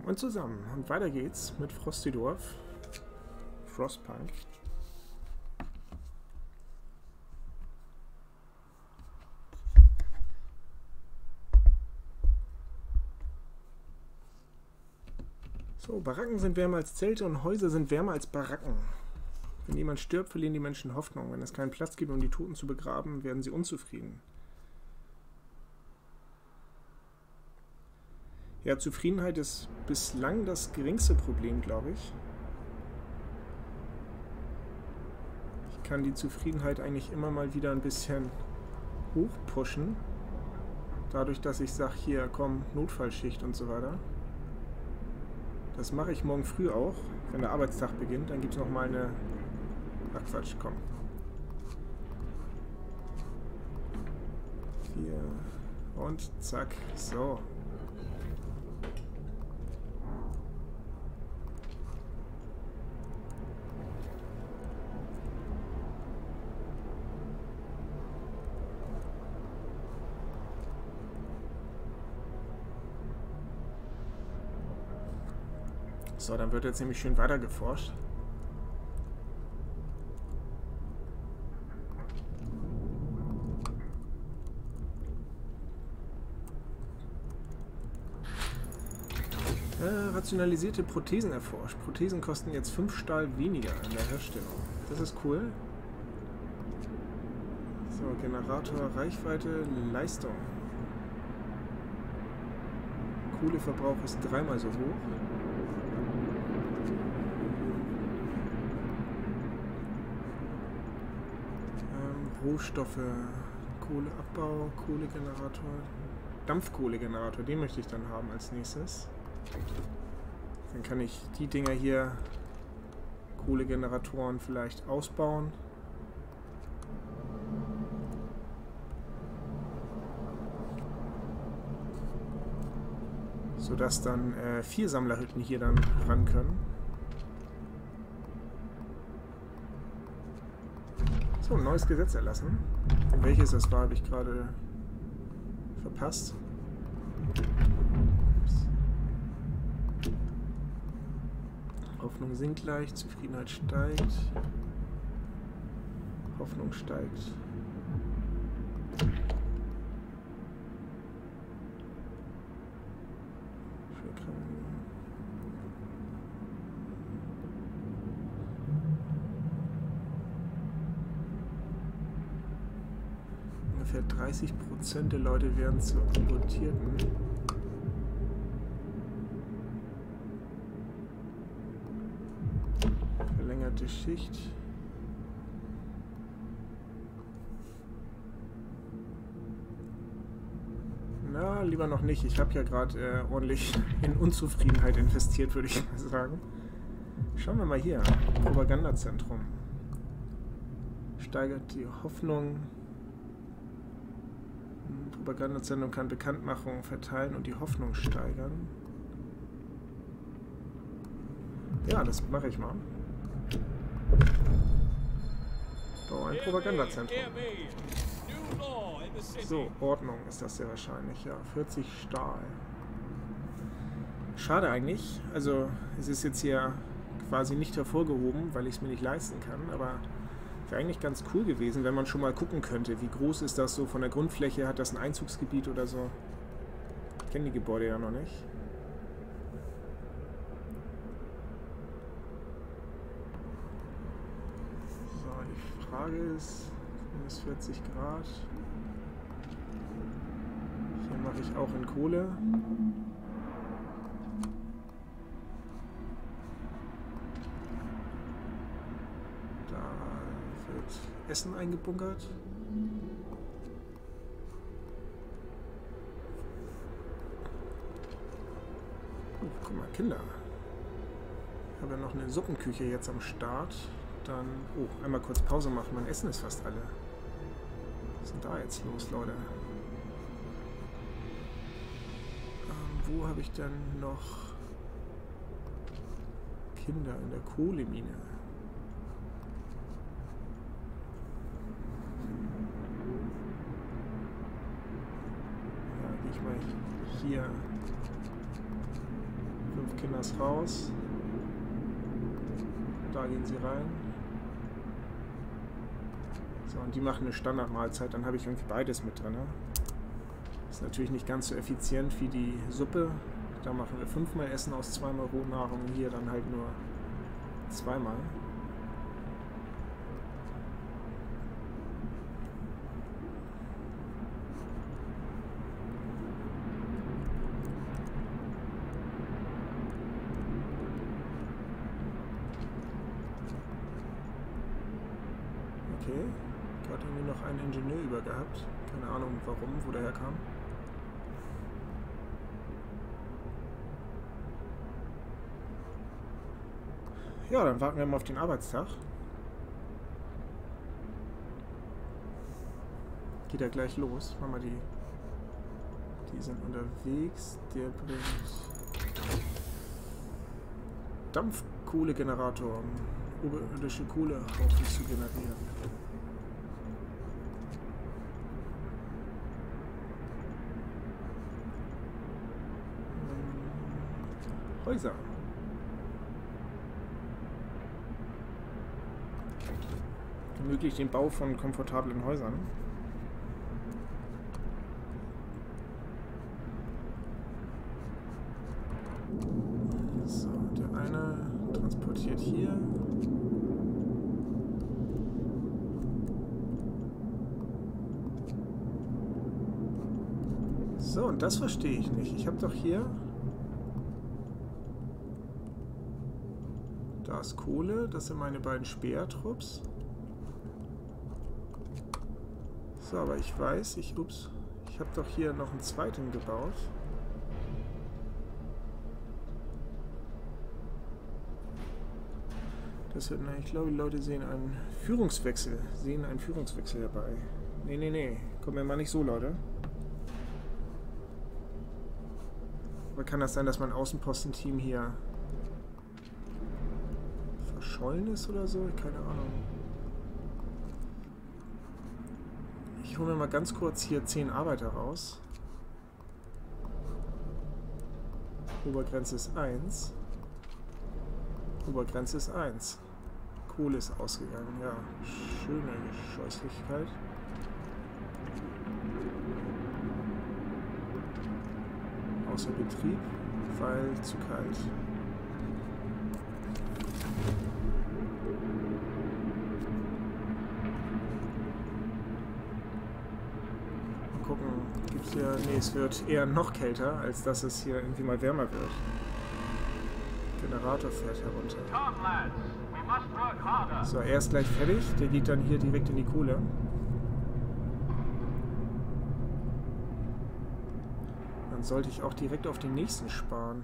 Und zusammen. Und weiter geht's mit Frostydorf. Frostpunk. So, Baracken sind wärmer als Zelte und Häuser sind wärmer als Baracken. Wenn jemand stirbt, verlieren die Menschen Hoffnung. Wenn es keinen Platz gibt, um die Toten zu begraben, werden sie unzufrieden. Ja, Zufriedenheit ist bislang das geringste Problem, glaube ich. Ich kann die Zufriedenheit eigentlich immer mal wieder ein bisschen hochpushen. Dadurch, dass ich sage, hier, komm, Notfallschicht und so weiter. Das mache ich morgen früh auch, wenn der Arbeitstag beginnt. Dann gibt es nochmal eine... Ach Quatsch, komm. 4 und zack, so. So, dann wird jetzt nämlich schön weiter geforscht. Rationalisierte Prothesen erforscht. Prothesen kosten jetzt 5 Stahl weniger in der Herstellung. Das ist cool. So, Generator, Reichweite, Leistung. Kohleverbrauch ist 3-mal so hoch. Rohstoffe, Kohleabbau, Kohlegenerator, Dampfkohlegenerator, den möchte ich dann haben als nächstes. Dann kann ich die Dinger hier, Kohlegeneratoren, vielleicht ausbauen. Sodass dann 4 Sammlerhütten hier dann ran können. So, ein neues Gesetz erlassen. Welches das war, habe ich gerade verpasst. Hoffnung sinkt leicht, Zufriedenheit steigt. Hoffnung steigt. Ungefähr 30% der Leute werden zu Importierten. Verlängerte Schicht. Na, lieber noch nicht. Ich habe ja gerade ordentlich in Unzufriedenheit investiert, würde ich mal sagen. Schauen wir mal hier. Propagandazentrum. Steigert die Hoffnung. Propagandazentrum kann Bekanntmachungen verteilen und die Hoffnung steigern. Ja, das mache ich mal. Bau ein Propagandazentrum. So, Ordnung ist das sehr wahrscheinlich, ja. 40 Stahl. Schade eigentlich. Also, es ist jetzt hier quasi nicht hervorgehoben, weil ich es mir nicht leisten kann, aber wäre eigentlich ganz cool gewesen, wenn man schon mal gucken könnte, wie groß ist das so von der Grundfläche, hat das ein Einzugsgebiet oder so. Ich kenne die Gebäude ja noch nicht. So, die Frage ist, minus 40 Grad. Hier mache ich auch in Kohle. Essen eingebunkert. Oh, guck mal, Kinder. Ich habe ja noch eine Suppenküche jetzt am Start. Dann, oh, einmal kurz Pause machen. Mein Essen ist fast alle. Was ist denn da jetzt los, Leute? Wo habe ich denn noch Kinder in der Kohlemine? Hier 5 Kinders raus. Da gehen sie rein. So, und die machen eine Standardmahlzeit, dann habe ich irgendwie beides mit drin. Ist natürlich nicht ganz so effizient wie die Suppe. Da machen wir 5-mal Essen aus 2-mal Rohnahrung, hier dann halt nur 2-mal. Okay, gerade irgendwie noch einen Ingenieur über gehabt. Keine Ahnung warum, wo der herkam. Ja, dann warten wir mal auf den Arbeitstag. Geht ja gleich los. Machen wir die sind unterwegs. Der bringt Dampfkohlegenerator, um oberirdische Kohlehaufen zu generieren. Häuser. Ermöglicht den Bau von komfortablen Häusern. So, der eine transportiert hier. So, und das verstehe ich nicht. Ich habe doch hier... Da ist Kohle, das sind meine beiden Speertrupps. So, aber ich weiß, ich habe doch hier noch einen zweiten gebaut. Das wird, ich glaube, die Leute sehen einen Führungswechsel herbei. Nee, kommt mir mal nicht so, Leute. Aber kann das sein, dass mein Außenpostenteam hier verschollen ist oder so? Keine Ahnung. Ich hole mir mal ganz kurz hier 10 Arbeiter raus. Obergrenze ist 1. Obergrenze ist 1. Kohle ist ausgegangen, ja. Schöne Scheußlichkeit. Außer Betrieb, weil zu kalt. Mal gucken, gibt's hier... Nee, es wird eher noch kälter, als dass es hier irgendwie mal wärmer wird. Generator fährt herunter. So, er ist gleich fertig. Der geht dann hier direkt in die Kohle. Dann sollte ich auch direkt auf den nächsten sparen.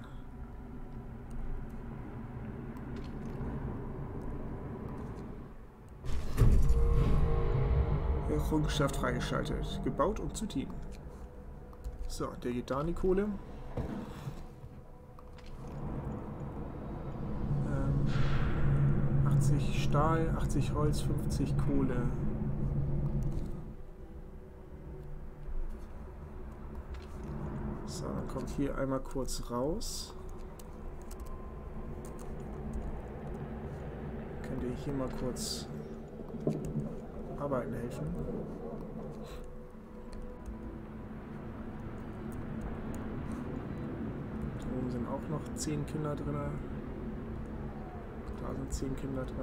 Errungenschaft freigeschaltet. Gebaut und zu dienen. So, der geht da in die Kohle. 80 Stahl, 80 Holz, 50 Kohle. So, dann kommt hier einmal kurz raus. Könnt ihr hier mal kurz arbeiten helfen? Da oben sind auch noch 10 Kinder drin. Da sind 10 Kinder drin.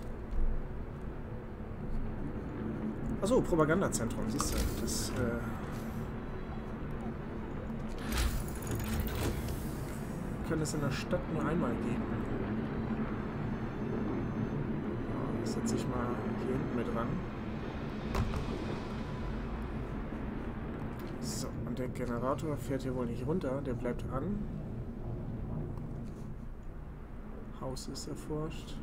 Achso, Propagandazentrum, siehst du. Das kann es in der Stadt nur einmal geben. Jetzt setze ich mal hier hinten mit ran. So, und der Generator fährt hier wohl nicht runter, der bleibt an. Haus ist erforscht.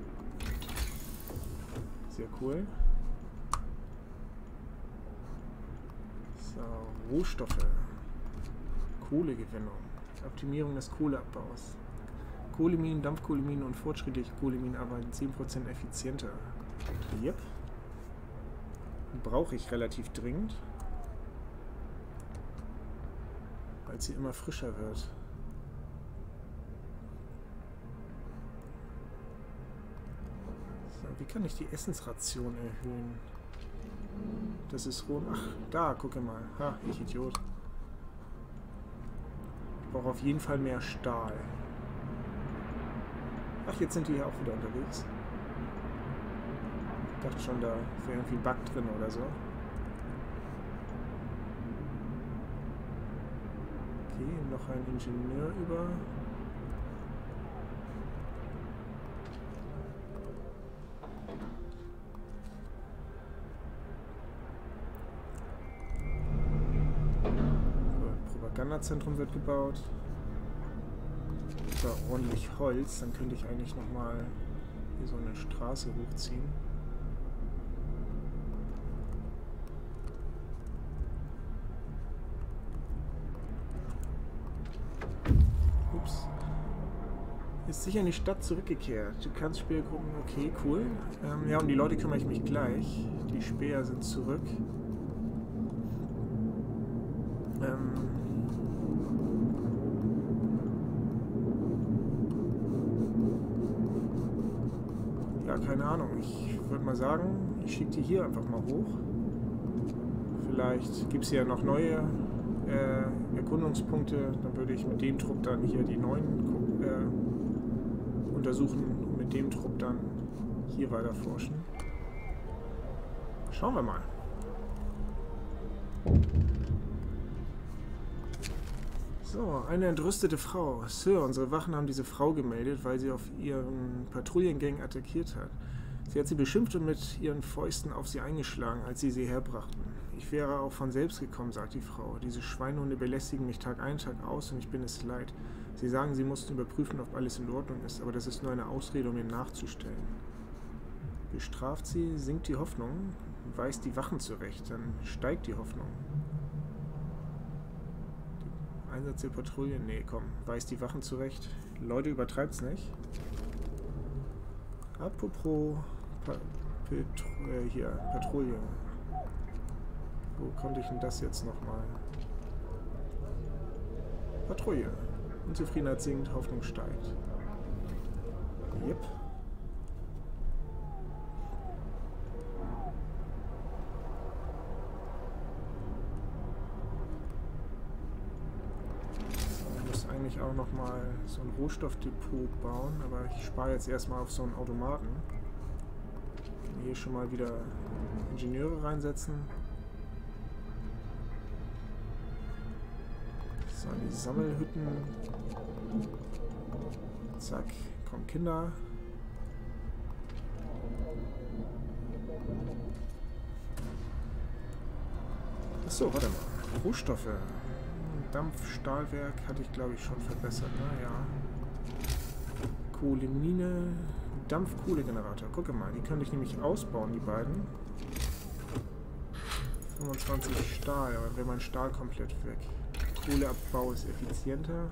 Sehr cool. So, Rohstoffe. Kohlegewinnung. Optimierung des Kohleabbaus. Kohleminen, Dampfkohleminen und fortschrittliche Kohleminen arbeiten 10% effizienter. Yep. Brauche ich relativ dringend. Weil sie immer frischer wird. Wie kann ich die Essensration erhöhen? Das ist rot. Ach, da, gucke mal. Ha, ich Idiot. Ich brauche auf jeden Fall mehr Stahl. Ach, jetzt sind die hier auch wieder unterwegs. Ich dachte schon, da wäre irgendwie ein Bug drin oder so. Okay, noch ein Ingenieur über. Propagandazentrum wird gebaut. So, ordentlich Holz. Dann könnte ich eigentlich nochmal hier so eine Straße hochziehen. Ups. Ist sicher in die Stadt zurückgekehrt. Du kannst Spiel gucken. Okay, cool. Ja, um die Leute kümmere ich mich gleich. Die Späher sind zurück. Ja, keine Ahnung. Ich würde mal sagen, ich schicke die hier einfach mal hoch. Vielleicht gibt es ja noch neue Erkundungspunkte. Dann würde ich mit dem Trupp dann hier die neuen untersuchen und mit dem Trupp dann hier weiter forschen. Schauen wir mal. So, eine entrüstete Frau. Sir, unsere Wachen haben diese Frau gemeldet, weil sie auf ihren Patrouillengang attackiert hat. Sie hat sie beschimpft und mit ihren Fäusten auf sie eingeschlagen, als sie herbrachten. Ich wäre auch von selbst gekommen, sagt die Frau. Diese Schweinehunde belästigen mich Tag ein, Tag aus und ich bin es leid. Sie sagen, sie mussten überprüfen, ob alles in Ordnung ist, aber das ist nur eine Ausrede, um ihnen nachzustellen. Bestraft sie, sinkt die Hoffnung, weist die Wachen zurecht, dann steigt die Hoffnung. Einsatz der Patrouille? Nee, komm, weist die Wachen zurecht. Leute, übertreibt's nicht. Apropos hier, Patrouille. Wo konnte ich denn das jetzt nochmal? Patrouille. Unzufriedenheit sinkt, Hoffnung steigt. Yep. Ich muss eigentlich auch nochmal so ein Rohstoffdepot bauen, aber ich spare jetzt erstmal auf so einen Automaten. Hier schon mal wieder Ingenieure reinsetzen. So, die Sammelhütten. Zack, kommen Kinder. Achso, warte mal. Rohstoffe. Dampfstahlwerk hatte ich, glaube ich, schon verbessert. Naja. Kohlemine. Dampfkohlegenerator. Gucke mal, die könnte ich nämlich ausbauen, die beiden. 25 Stahl, aber wäre mein Stahl komplett weg. Kohleabbau ist effizienter.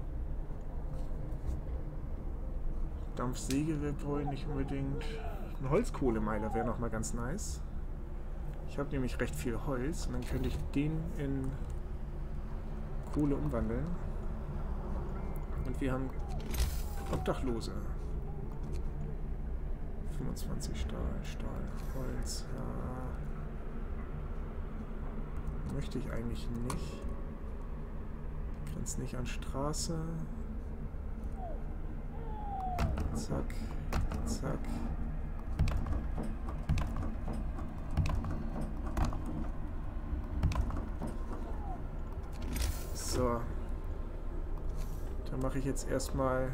Dampfsäge wird wohl nicht unbedingt. Ein Holzkohlemeiler wäre nochmal ganz nice. Ich habe nämlich recht viel Holz und dann könnte ich den in Kohle umwandeln. Und wir haben Obdachlose. 25 Stahl, Holz. Ja. Möchte ich eigentlich nicht. Grenzt nicht an Straße. Zack, zack. So. Dann mache ich jetzt erstmal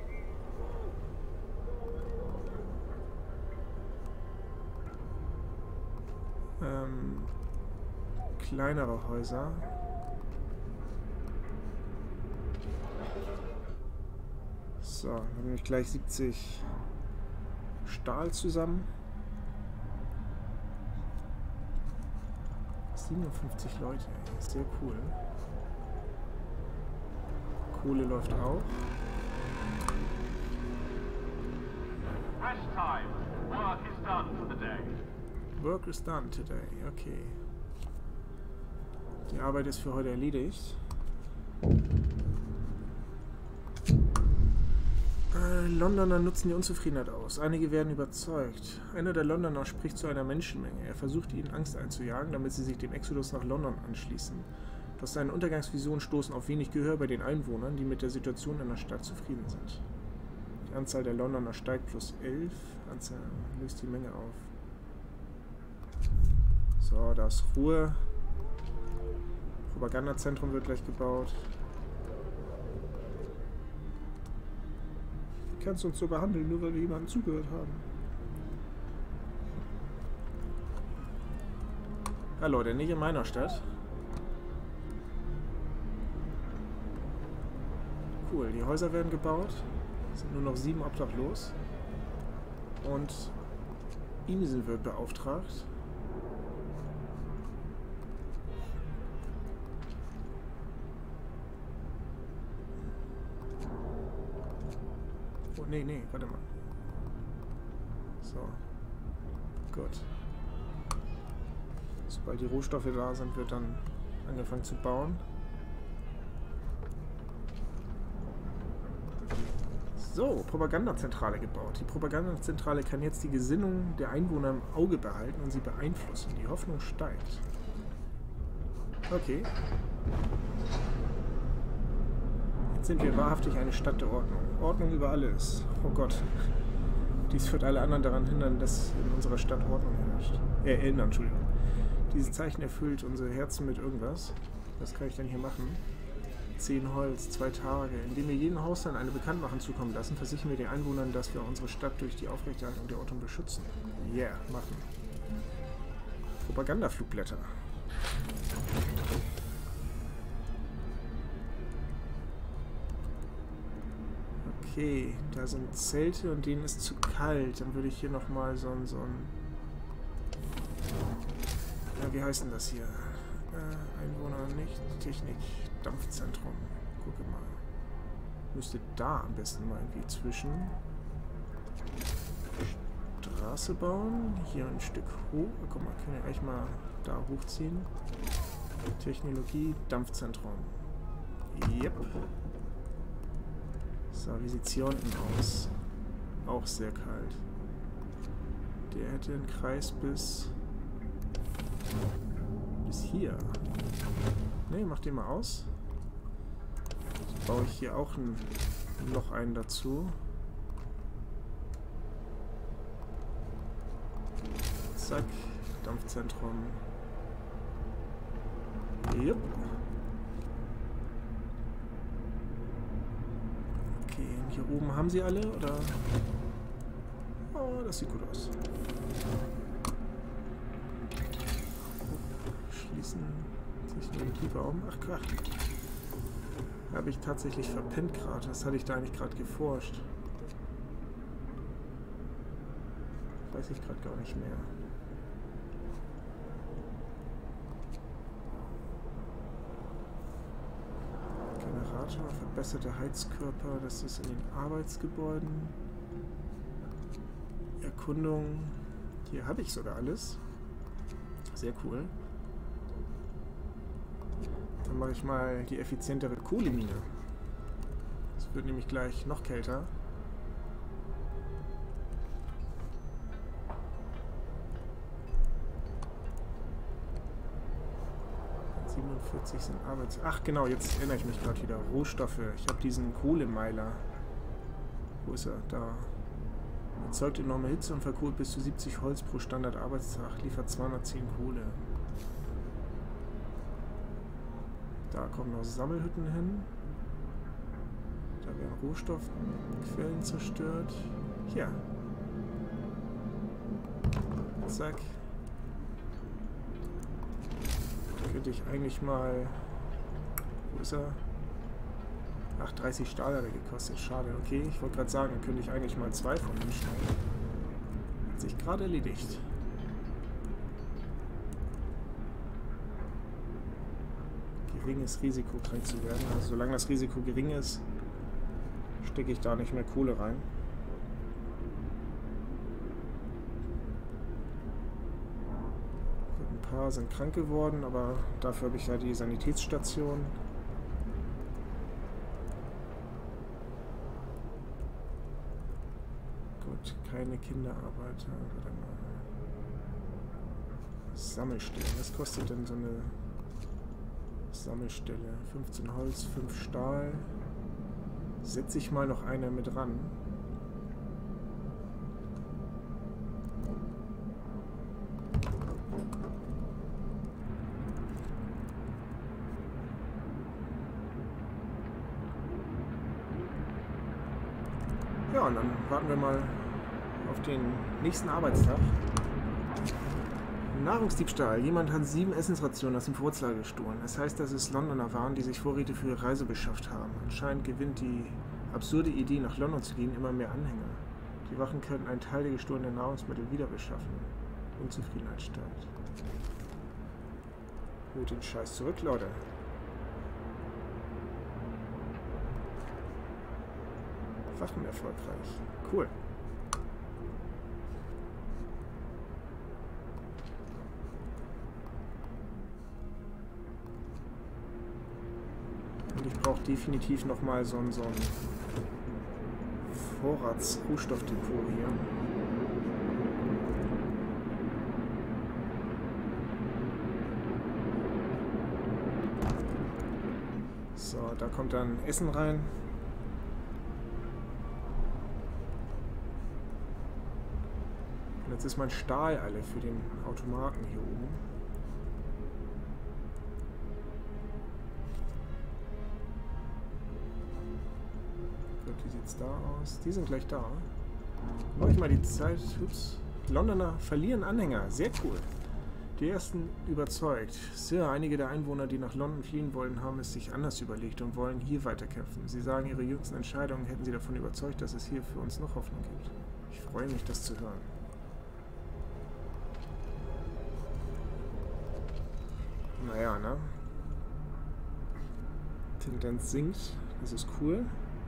kleinere Häuser. So, dann nehme ich gleich 70 Stahl zusammen. 57 Leute, sehr cool. Kohle läuft auch. Rest time. Work is done for the day. Work is done today, okay. Die Arbeit ist für heute erledigt. Londoner nutzen die Unzufriedenheit aus. Einige werden überzeugt. Einer der Londoner spricht zu einer Menschenmenge. Er versucht, ihnen Angst einzujagen, damit sie sich dem Exodus nach London anschließen. Doch seine Untergangsvisionen stoßen auf wenig Gehör bei den Einwohnern, die mit der Situation in der Stadt zufrieden sind. Die Anzahl der Londoner steigt plus 11. Anzahl löst die Menge auf. So, da ist Ruhe. Propagandazentrum wird gleich gebaut. Du kannst uns so behandeln, nur weil wir jemandem zugehört haben. Ja, Leute, nicht in meiner Stadt. Cool, die Häuser werden gebaut. Es sind nur noch 7 obdachlos. Und Insel wird beauftragt. Oh, nee, warte mal. So. Gut. Sobald die Rohstoffe da sind, wird dann angefangen zu bauen. So, Propagandazentrale gebaut. Die Propagandazentrale kann jetzt die Gesinnung der Einwohner im Auge behalten und sie beeinflussen. Die Hoffnung steigt. Okay. Jetzt sind wir wahrhaftig eine Stadt der Ordnung. Ordnung über alles. Oh Gott. Dies wird alle anderen daran hindern, dass in unserer Stadt Ordnung herrscht. Entschuldigung. Dieses Zeichen erfüllt unsere Herzen mit irgendwas. Was kann ich denn hier machen? 10 Holz, 2 Tage. Indem wir jedem Hausherrn eine Bekanntmachung zukommen lassen, versichern wir den Einwohnern, dass wir unsere Stadt durch die Aufrechterhaltung der Ordnung beschützen. Yeah, machen. Propagandaflugblätter. Okay, da sind Zelte und denen ist zu kalt. Dann würde ich hier nochmal so ein... Ja, wie heißt denn das hier? Einwohner nicht. Technik, Dampfzentrum. Gucke mal. Müsste da am besten mal irgendwie zwischen. Straße bauen. Hier ein Stück hoch. Guck mal, können wir gleich mal da hochziehen. Technologie, Dampfzentrum. Yep. So, wie sieht es hier unten aus? Auch sehr kalt. Der hätte einen Kreis bis hier. Ne, mach den mal aus. Jetzt baue ich hier auch noch einen dazu. Zack, Dampfzentrum. Yep. Okay, hier oben haben sie alle, oder? Oh, das sieht gut aus. Schließen. Technologiebaum. Ach Gott. Habe ich tatsächlich verpennt gerade. Was hatte ich da eigentlich gerade geforscht? Weiß ich gerade gar nicht mehr. Generator, verbesserte Heizkörper, das ist in den Arbeitsgebäuden. Erkundung. Hier habe ich sogar alles. Sehr cool. Dann mache ich mal die effizientere Kohlemine. Es wird nämlich gleich noch kälter. 47 sind Arbeits... Ach genau, jetzt erinnere ich mich gerade wieder. Rohstoffe. Ich habe diesen Kohlemeiler. Wo ist er? Da. Erzeugt enorme Hitze und verkohlt bis zu 70 Holz pro Standardarbeitstag. Liefert 210 Kohle. Da kommen noch Sammelhütten hin. Da werden Rohstoffquellen zerstört. Hier. Zack. Da könnte ich eigentlich mal... Wo ist er? Ach, 30 Stahl hat er gekostet. Schade. Okay, ich wollte gerade sagen, könnte ich eigentlich mal 2 von ihm schneiden. Hat sich gerade erledigt. Geringes Risiko, krank zu werden. Also solange das Risiko gering ist, stecke ich da nicht mehr Kohle rein. Ein paar sind krank geworden, aber dafür habe ich ja die Sanitätsstation. gibt keine Kinderarbeiter. Warte mal. Sammelstelle. Was kostet denn so eine Sammelstelle? 15 Holz, 5 Stahl. Setze ich mal noch einer mit ran. Ja, und dann warten wir mal auf den nächsten Arbeitstag. Nahrungsdiebstahl. Jemand hat 7 Essensrationen aus dem Vorratslager gestohlen. Das heißt, dass es Londoner waren, die sich Vorräte für ihre Reise beschafft haben. Anscheinend gewinnt die absurde Idee, nach London zu gehen, immer mehr Anhänger. Die Wachen könnten einen Teil der gestohlenen Nahrungsmittel wieder beschaffen. Unzufriedenheit steigt. Holt den Scheiß zurück, Leute. Wachen erfolgreich. Cool. Und ich brauche definitiv nochmal so ein Vorrats-Rohstoffdepot hier. So, da kommt dann Essen rein. Und jetzt ist mein Stahl alle für den Automaten hier oben. Wie sieht's da aus? Die sind gleich da. Mache ich mal die Zeit. Ups. Londoner verlieren Anhänger. Sehr cool. Die ersten überzeugt. Sir, einige der Einwohner, die nach London fliehen wollen, haben es sich anders überlegt und wollen hier weiterkämpfen. Sie sagen, ihre jüngsten Entscheidungen hätten sie davon überzeugt, dass es hier für uns noch Hoffnung gibt. Ich freue mich, das zu hören. Naja, ne? Tendenz sinkt. Das ist cool.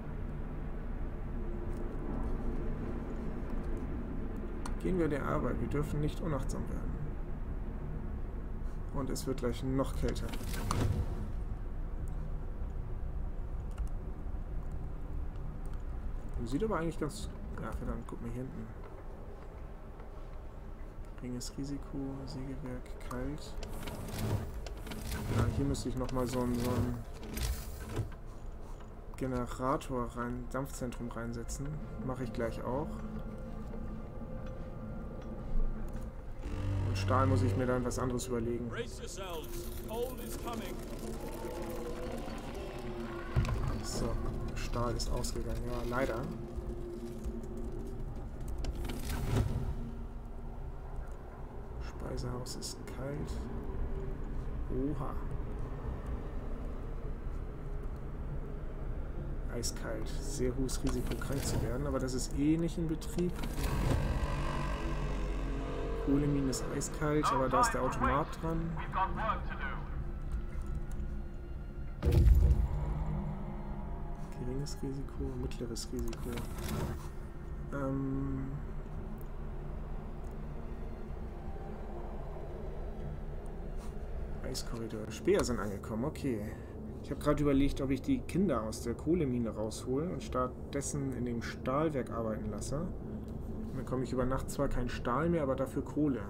Gehen wir der Arbeit. Wir dürfen nicht unachtsam werden. Und es wird gleich noch kälter. Sieht aber eigentlich ganz... Ja, verdammt, guck mal hier hinten. Geringes Risiko, Sägewerk, kalt. Ja, hier müsste ich nochmal so einen Generator rein, Dampfzentrum reinsetzen. Mache ich gleich auch. Und Stahl muss ich mir dann was anderes überlegen. So, Stahl ist ausgegangen. Ja, leider. Speisehaus ist kalt. Oha. Eiskalt. Sehr hohes Risiko, krank zu werden, aber das ist eh nicht in Betrieb. Kohlemine ist eiskalt, aber da ist der Automat dran. Geringes Risiko, mittleres Risiko. Eiskorridor. Speer sind angekommen, okay. Ich habe gerade überlegt, ob ich die Kinder aus der Kohlemine raushole und stattdessen in dem Stahlwerk arbeiten lasse. Dann bekomme ich über Nacht zwar kein Stahl mehr, aber dafür Kohle.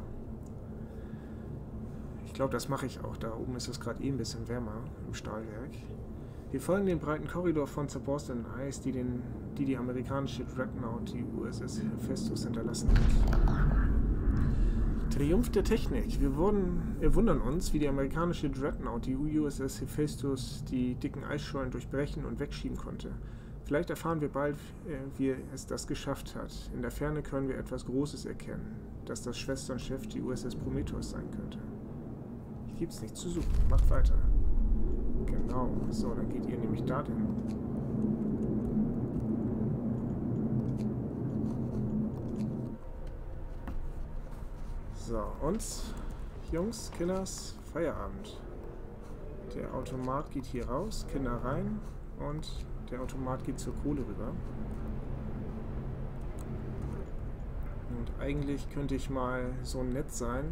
Ich glaube, das mache ich auch. Da oben ist es gerade eh ein bisschen wärmer im Stahlwerk. Wir folgen den breiten Korridor von zerborstenen Eis, die amerikanische Dreadnought, die USS Hephaestus, hinterlassen hat. Triumph der Technik. Wir wundern uns, wie die amerikanische Dreadnought, die USS Hephaestus, die dicken Eisschollen durchbrechen und wegschieben konnte. Vielleicht erfahren wir bald, wie es das geschafft hat. In der Ferne können wir etwas Großes erkennen, dass das Schwesternschiff die USS Prometheus sein könnte. Hier gibt's nichts zu suchen. Macht weiter. Genau. So, dann geht ihr nämlich dorthin. So, und Jungs, Kinders, Feierabend. Der Automat geht hier raus, Kinder rein und der Automat geht zur Kohle rüber. Und eigentlich könnte ich mal so nett sein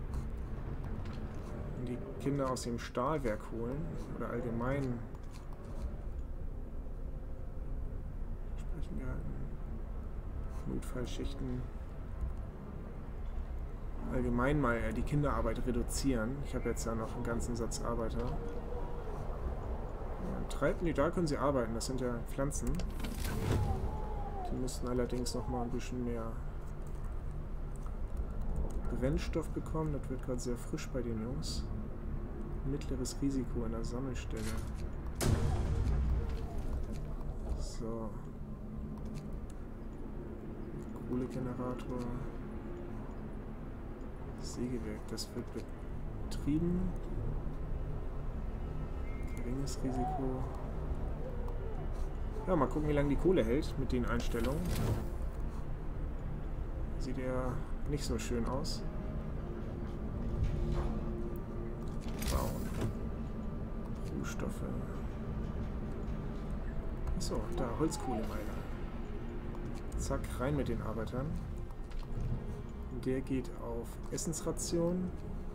und die Kinder aus dem Stahlwerk holen oder allgemein sprechen gehalten. Notfallschichten allgemein mal die Kinderarbeit reduzieren. Ich habe jetzt ja noch einen ganzen Satz Arbeiter. Ja, treiben die, da können sie arbeiten, das sind ja Pflanzen. Die müssen allerdings noch mal ein bisschen mehr Brennstoff bekommen. Das wird gerade sehr frisch bei den Jungs. Mittleres Risiko in der Sammelstelle. So. Kohlegenerator. Sägewerk, das wird betrieben. Geringes Risiko. Ja, mal gucken, wie lange die Kohle hält mit den Einstellungen. Sieht ja nicht so schön aus. Bauen. Rohstoffe. Achso, da, Holzkohlemeiler. Zack, rein mit den Arbeitern. Der geht auf Essensration.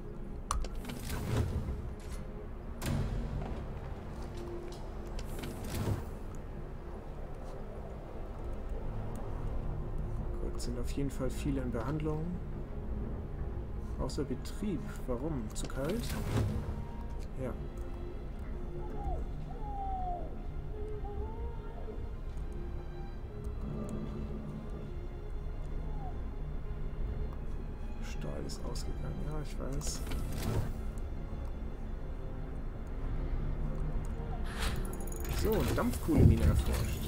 Gut, sind auf jeden Fall viele in Behandlung. Außer Betrieb. Warum? Zu kalt? Ja. Stahl ist ausgegangen. Ja, ich weiß. So, eine Dampfkohlemine erforscht.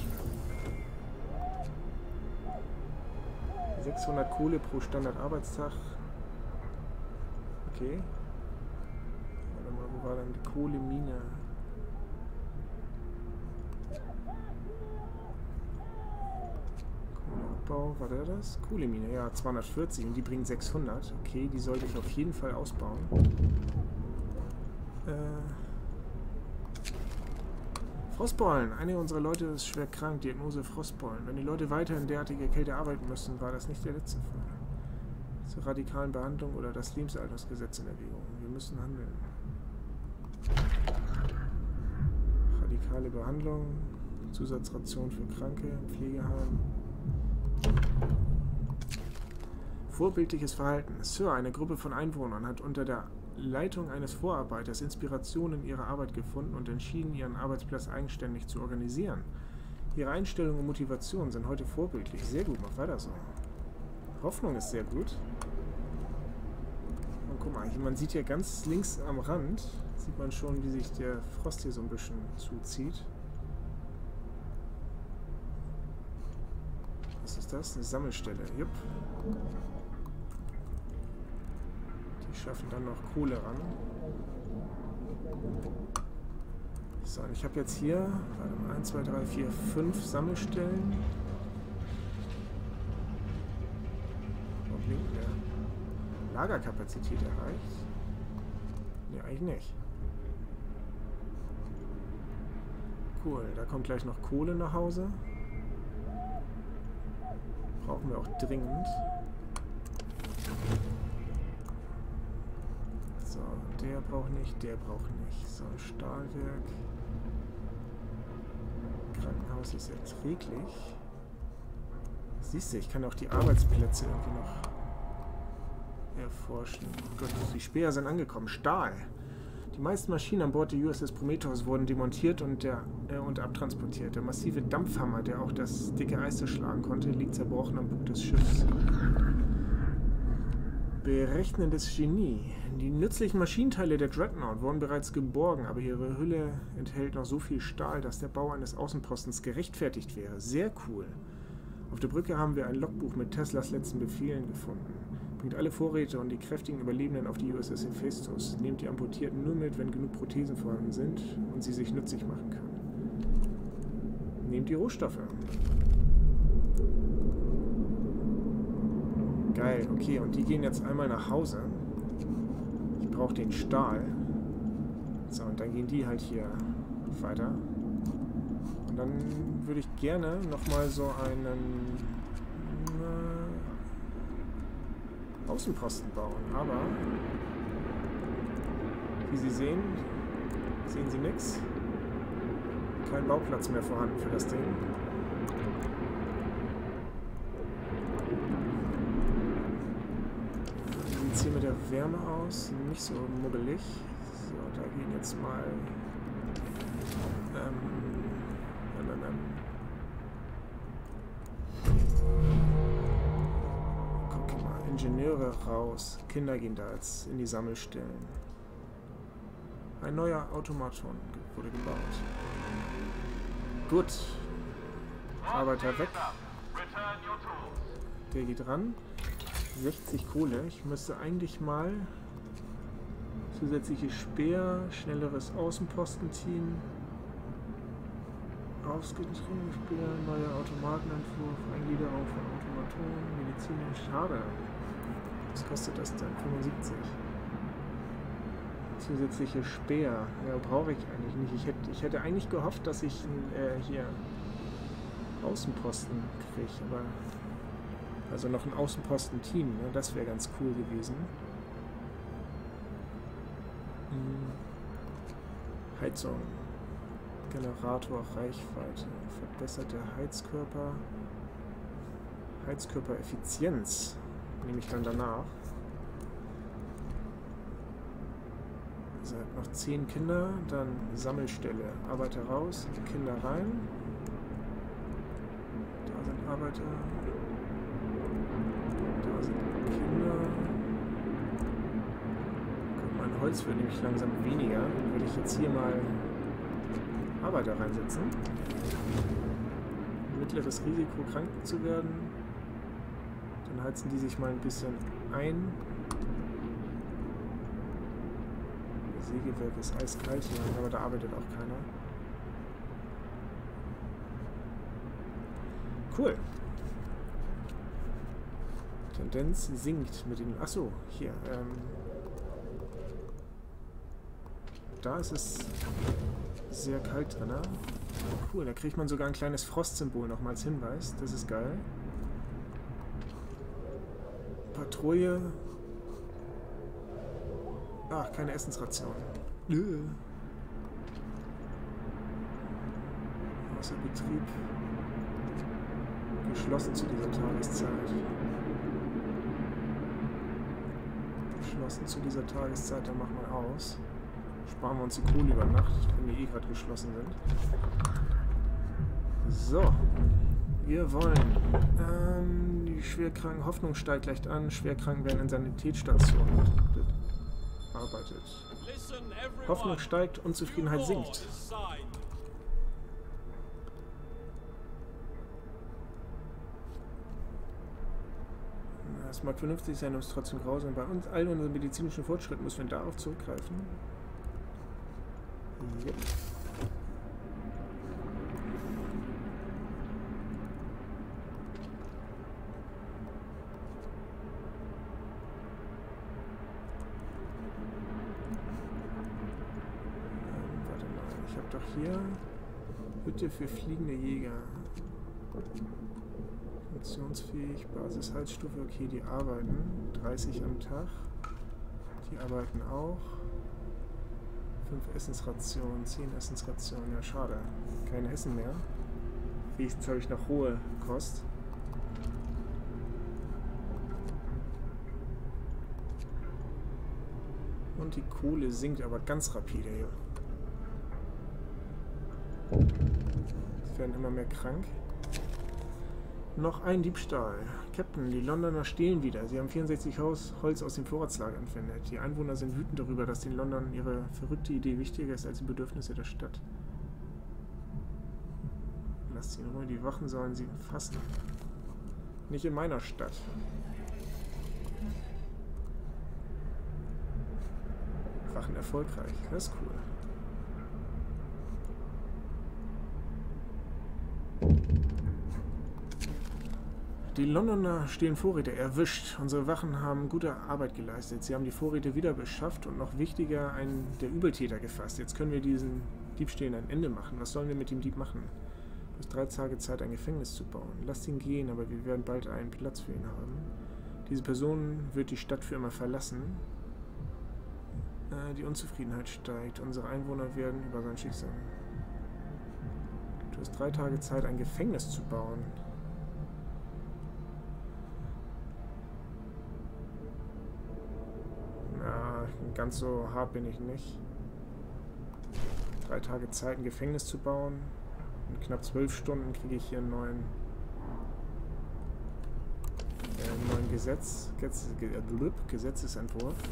600 Kohle pro Standardarbeitstag. Okay. Warte mal, wo war denn die Kohlemine? Kohleabbau, war der das? Kohlemine, ja, 240 und die bringen 600. Okay, die sollte ich auf jeden Fall ausbauen. Frostbeulen. Einige unserer Leute ist schwer krank. Diagnose Frostbeulen. Wenn die Leute weiter in derartiger Kälte arbeiten müssen, war das nicht der letzte Fall. Zur radikalen Behandlung oder das Lebensaltersgesetz in Erwägung. Wir müssen handeln. Radikale Behandlung. Zusatzration für Kranke im Pflegeheim. Vorbildliches Verhalten. Sir, eine Gruppe von Einwohnern hat unter der Leitung eines Vorarbeiters Inspiration in ihrer Arbeit gefunden und entschieden, ihren Arbeitsplatz eigenständig zu organisieren. Ihre Einstellung und Motivation sind heute vorbildlich. Sehr gut, mach weiter so. Hoffnung ist sehr gut. Und guck mal, man sieht hier ganz links am Rand, sieht man schon, wie sich der Frost hier so ein bisschen zuzieht. Was ist das? Eine Sammelstelle. Jupp. Die schaffen dann noch Kohle ran. So, und ich habe jetzt hier, warte mal, 1, 2, 3, 4, 5 Sammelstellen. Wo blinkt der? Lagerkapazität erreicht? Ne, eigentlich nicht. Cool, da kommt gleich noch Kohle nach Hause. Brauchen wir auch dringend. So, der braucht nicht, der braucht nicht. So, Stahlwerk. Krankenhaus ist erträglich. Siehst du, ich kann auch die Arbeitsplätze irgendwie noch erforschen. Oh Gott, die Späher sind angekommen. Stahl. Die meisten Maschinen an Bord der USS Prometheus wurden demontiert und abtransportiert. Der massive Dampfhammer, der auch das dicke Eis zerschlagen konnte, liegt zerbrochen am Bug des Schiffs. Berechnendes Genie. Die nützlichen Maschinenteile der Dreadnought wurden bereits geborgen, aber ihre Hülle enthält noch so viel Stahl, dass der Bau eines Außenpostens gerechtfertigt wäre. Sehr cool. Auf der Brücke haben wir ein Logbuch mit Teslas letzten Befehlen gefunden. Bringt alle Vorräte und die kräftigen Überlebenden auf die USS Hephaestus. Nehmt die Amputierten nur mit, wenn genug Prothesen vorhanden sind und sie sich nützlich machen können. Nehmt die Rohstoffe. Geil, okay, und die gehen jetzt einmal nach Hause. Ich brauche den Stahl. So, und dann gehen die halt hier weiter. Und dann würde ich gerne nochmal so einen Außenposten bauen, aber wie Sie sehen, sehen Sie nichts. Kein Bauplatz mehr vorhanden für das Ding. hier mit der Wärme aus? Nicht so muggelig. So, da gehen jetzt mal guck mal, Ingenieure raus. Kinder gehen da jetzt in die Sammelstellen. Ein neuer Automaton wurde gebaut. Gut. Arbeiter weg. Der geht ran. 60 Kohle. Ich müsste eigentlich mal zusätzliche Speer, schnelleres Außenpostenteam, ausgetrieben Speer, neue Automatenentwurf, Eingliederung von Automatonen, medizinisch. Schade. Was kostet das denn? 75. Zusätzliche Speer. Ja, brauche ich eigentlich nicht. Ich hätte eigentlich gehofft, dass ich hier Außenposten kriege, aber also noch ein Außenposten-Team, ne? Das wäre ganz cool gewesen. Heizung, Generator, Reichweite, verbesserte Heizkörpereffizienz nehme ich dann danach. Also noch 10 Kinder, dann Sammelstelle, Arbeiter raus, Kinder rein. Da sind Arbeiter. Da sind Kinder. Guck, mein Holz wird nämlich langsam weniger. Dann würde ich jetzt hier mal Arbeiter reinsetzen. Mittleres Risiko, krank zu werden. Dann heizen die sich mal ein bisschen ein. Das Sägewerk ist eiskalt hier, aber da arbeitet auch keiner. Cool. Tendenz sinkt mit den... Achso, hier. Da ist es sehr kalt drin. Cool, da kriegt man sogar ein kleines Frostsymbol nochmal als Hinweis. Das ist geil. Patrouille. Ach, keine Essensration. Außer Betrieb. Geschlossen zu dieser Tageszeit. Geschlossen zu dieser Tageszeit, dann machen wir aus. Sparen wir uns die Kohle über Nacht, wenn die eh gerade geschlossen sind. So. Wir wollen die Schwerkranken, Hoffnung steigt leicht an, Schwerkranken werden in Sanitätsstationen arbeitet. Hoffnung steigt, Unzufriedenheit sinkt. Es mag vernünftig sein, aber es ist trotzdem grausam. Bei uns all unseren medizinischen Fortschritten müssen wir darauf zurückgreifen. Yep. Warte mal, ich habe doch hier Hütte für fliegende Jäger. Funktionsfähig, Basishalsstufe, okay, die arbeiten. 30 am Tag. Die arbeiten auch. 5 Essensrationen, 10 Essensrationen, ja schade. Kein Essen mehr. Wenigstens habe ich noch hohe Kost. Und die Kohle sinkt aber ganz rapide hier. Es werden immer mehr krank. Noch ein Diebstahl. Captain, die Londoner stehlen wieder. Sie haben 64 Holz aus dem Vorratslager entwendet. Die Einwohner sind wütend darüber, dass den Londonern ihre verrückte Idee wichtiger ist als die Bedürfnisse der Stadt. Lasst sie in Ruhe, die Wachen sollen sie fassen. Nicht in meiner Stadt. Wachen erfolgreich. Das ist cool. Die Londoner stehlen Vorräte erwischt. Unsere Wachen haben gute Arbeit geleistet. Sie haben die Vorräte wieder beschafft und noch wichtiger, einen der Übeltäter gefasst. Jetzt können wir diesen Diebstählen ein Ende machen. Was sollen wir mit dem Dieb machen? Du hast 3 Tage Zeit, ein Gefängnis zu bauen. Lasst ihn gehen, aber wir werden bald einen Platz für ihn haben. Diese Person wird die Stadt für immer verlassen. Die Unzufriedenheit steigt. Unsere Einwohner werden über sein Schicksal. Du hast 3 Tage Zeit, ein Gefängnis zu bauen. Ganz so hart bin ich nicht. 3 Tage Zeit, ein Gefängnis zu bauen. In knapp 12 Stunden kriege ich hier einen neuen Gesetzesentwurf.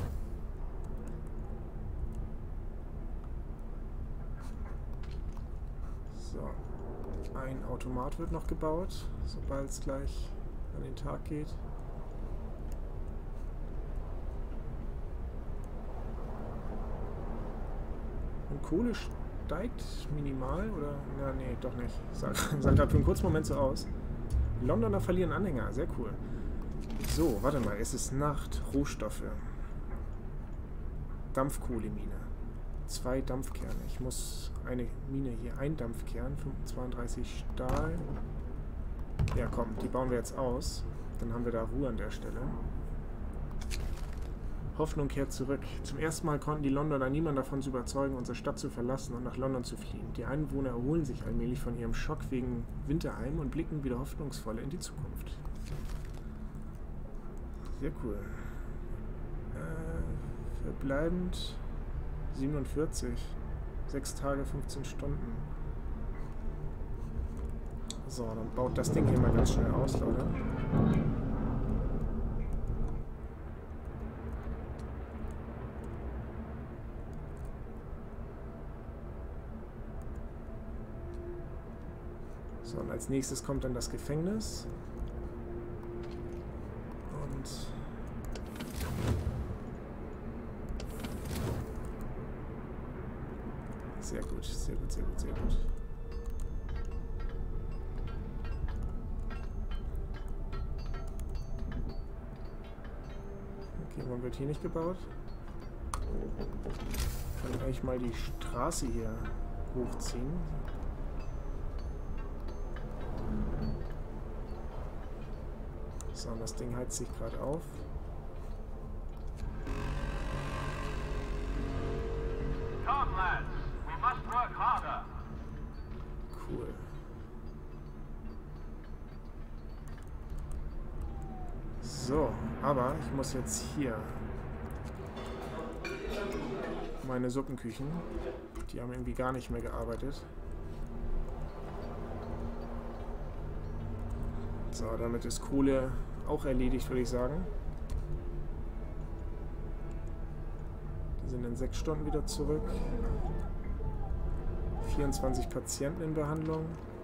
So. Ein Automat wird noch gebaut, sobald es gleich an den Tag geht. Und Kohle steigt minimal, oder? Ja, nee, doch nicht. Sah gerade für einen kurzen Moment so aus. Die Londoner verlieren Anhänger, sehr cool. So, warte mal, es ist Nacht. Rohstoffe. Dampfkohlemine. 2 Dampfkerne. Ich muss eine Mine hier, ein Dampfkern, 32 Stahl. Ja komm, die bauen wir jetzt aus. Dann haben wir da Ruhe an der Stelle. Hoffnung kehrt zurück. Zum ersten Mal konnten die Londoner niemanden davon zu überzeugen, unsere Stadt zu verlassen und nach London zu fliehen. Die Einwohner erholen sich allmählich von ihrem Schock wegen Winterheim und blicken wieder hoffnungsvoll in die Zukunft. Sehr cool. Verbleibend 47. 6 Tage, 15 Stunden. So, dann baut das Ding hier mal ganz schnell aus, Leute. So, und als nächstes kommt dann das Gefängnis. Und sehr gut, sehr gut, sehr gut, sehr gut. Okay, warum wird hier nicht gebaut? Ich kann eigentlich mal die Straße hier hochziehen. So, und das Ding heizt sich gerade auf. Come, lads. We must work harder. Cool. So, aber ich muss jetzt hier meine Suppenküchen, die haben irgendwie gar nicht mehr gearbeitet. So, damit ist Kohle auch erledigt, würde ich sagen. Die sind in 6 Stunden wieder zurück. 24 Patienten in Behandlung.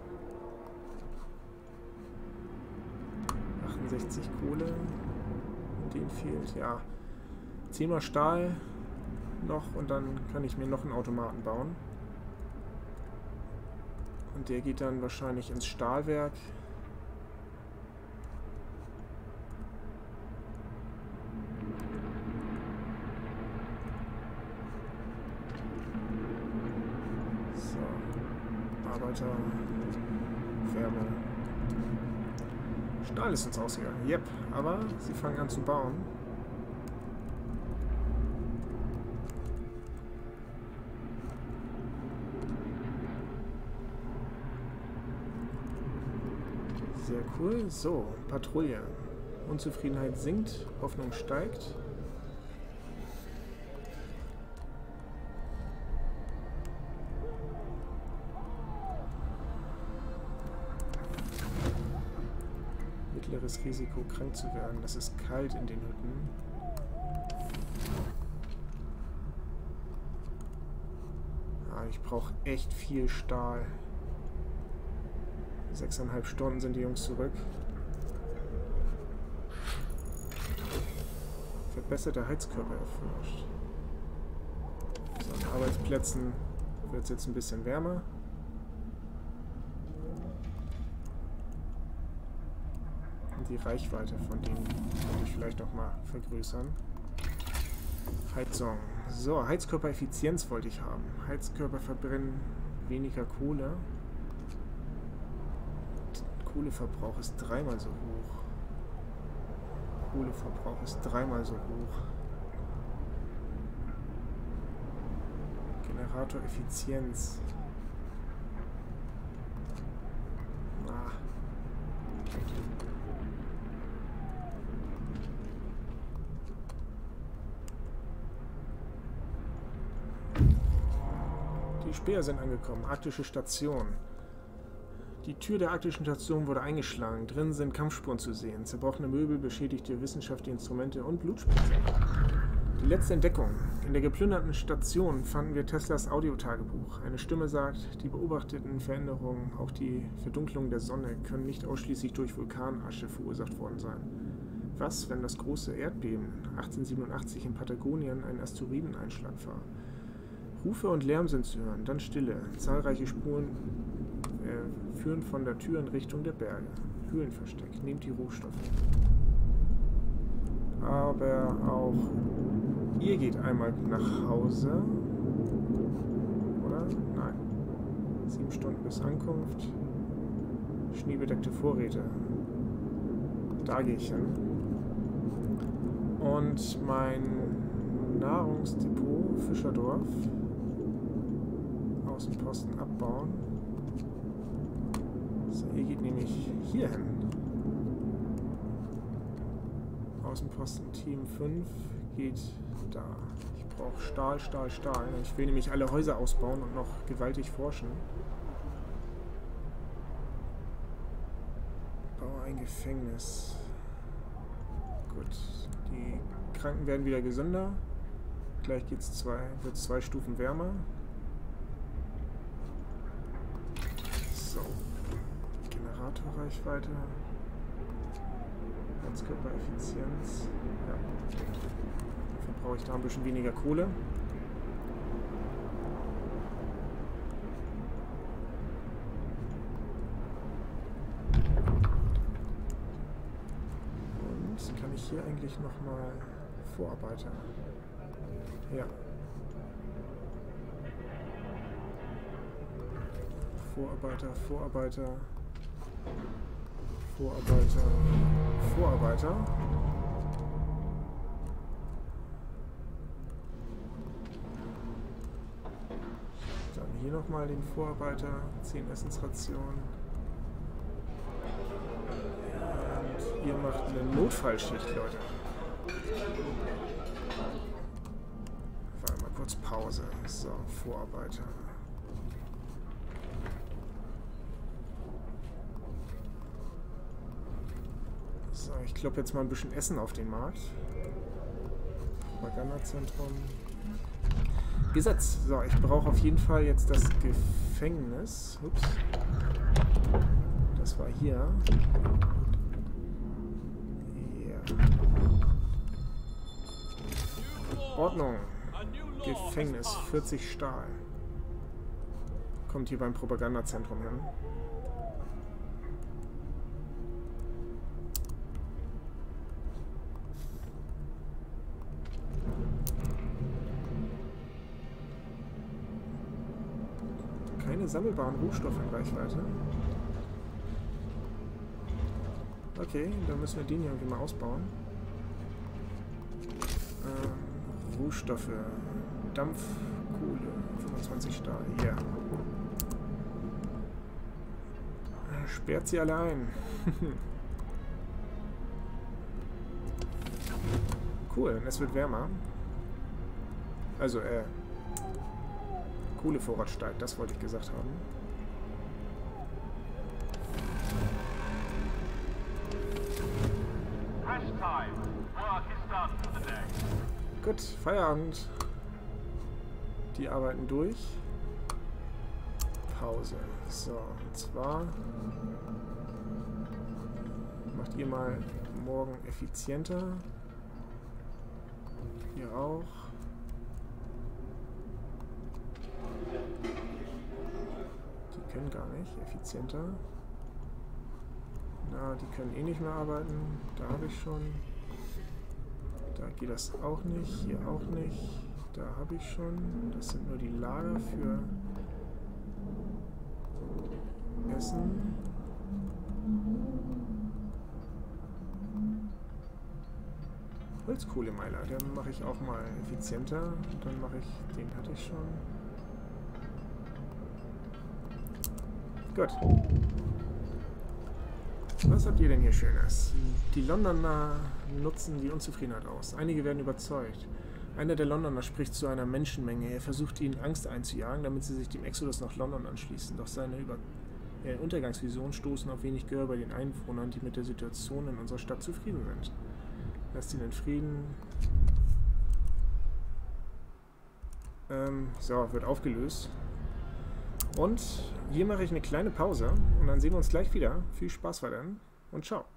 68 Kohle. Und denen fehlt, ja, 10 mal Stahl noch und dann kann ich mir noch einen Automaten bauen. Und der geht dann wahrscheinlich ins Stahlwerk. Arbeiter, Wärme. Stahl ist uns ausgegangen. Yep, aber sie fangen an zu bauen. Sehr cool. So, Patrouille. Unzufriedenheit sinkt, Hoffnung steigt. Mittleres Risiko, krank zu werden. Das ist kalt in den Hütten. Ah, ich brauche echt viel Stahl. 6,5 Stunden sind die Jungs zurück. Verbesserte Heizkörper erforscht. So, an Arbeitsplätzen wird es jetzt ein bisschen wärmer. Die Reichweite von denen würde ich vielleicht noch mal vergrößern. Heizung. So, Heizkörpereffizienz wollte ich haben. Heizkörper verbrennen weniger Kohle. Kohleverbrauch ist 3-mal so hoch. Kohleverbrauch ist 3-mal so hoch. Generatoreffizienz. Späher sind angekommen. Arktische Station. Die Tür der arktischen Station wurde eingeschlagen. Drin sind Kampfspuren zu sehen. Zerbrochene Möbel, beschädigte wissenschaftliche Instrumente und Blutspritze. Die letzte Entdeckung. In der geplünderten Station fanden wir Teslas Audiotagebuch. Eine Stimme sagt, die beobachteten Veränderungen, auch die Verdunklung der Sonne, können nicht ausschließlich durch Vulkanasche verursacht worden sein. Was, wenn das große Erdbeben 1887 in Patagonien ein Asteroideneinschlag war? Rufe und Lärm sind zu hören, dann Stille. Zahlreiche Spuren führen von der Tür in Richtung der Berge. Höhlenversteck. Nehmt die Rohstoffe. Aber auch ihr geht einmal nach Hause. Oder? Nein. 7 Stunden bis Ankunft. Schneebedeckte Vorräte. Da gehe ich hin. Und mein Nahrungsdepot Fischerdorf. Außenposten abbauen. So, ihr geht nämlich hier hin. Außenposten Team 5 geht da. Ich brauche Stahl, Stahl, Stahl. Ich will nämlich alle Häuser ausbauen und noch gewaltig forschen. Baue ein Gefängnis. Gut. Die Kranken werden wieder gesünder. Gleich wird es 2 Stufen wärmer. So. Generatorreichweite. Herzkörpereffizienz. Ja. Dafür brauche ich da ein bisschen weniger Kohle. Und kann ich hier eigentlich nochmal Vorarbeiter? Ja. Vorarbeiter, Vorarbeiter. Vorarbeiter, Vorarbeiter. Dann hier nochmal den Vorarbeiter, 10 Essensrationen. Und ihr macht eine Notfallschicht, Leute. Warte mal kurz Pause. So, Vorarbeiter. So, ich kloppe jetzt mal ein bisschen Essen auf den Markt. Propagandazentrum. Gesetz. So, ich brauche auf jeden Fall jetzt das Gefängnis. Ups. Das war hier. Ja. Ordnung. Gefängnis. 40 Stahl. Kommt hier beim Propagandazentrum hin. Keine sammelbaren Rohstoffe in Reichweite. Okay, dann müssen wir den hier irgendwie mal ausbauen. Rohstoffe. Dampfkohle. 25 Stahl. Ja. Yeah. Sperrt sie alle ein. Cool, es wird wärmer. Also, Kohlevorrat steigt, das wollte ich gesagt haben. Gut, Feierabend. Die arbeiten durch. Pause. So, und zwar macht ihr mal morgen effizienter. Ihr auch. Die können gar nicht effizienter. Na, die können eh nicht mehr arbeiten. Da habe ich schon. Da geht das auch nicht. Hier auch nicht. Da habe ich schon. Das sind nur die Lager für Essen. Holzkohlemeiler, den mache ich auch mal effizienter. Dann mache ich, den hatte ich schon. Gut. Was habt ihr denn hier Schönes? Die Londoner nutzen die Unzufriedenheit aus. Einige werden überzeugt. Einer der Londoner spricht zu einer Menschenmenge. Er versucht ihnen Angst einzujagen, damit sie sich dem Exodus nach London anschließen. Doch seine Untergangsvisionen stoßen auf wenig Gehör bei den Einwohnern, die mit der Situation in unserer Stadt zufrieden sind. Lasst ihn in Frieden. So, wird aufgelöst. Und hier mache ich eine kleine Pause und dann sehen wir uns gleich wieder. Viel Spaß weiterhin und ciao.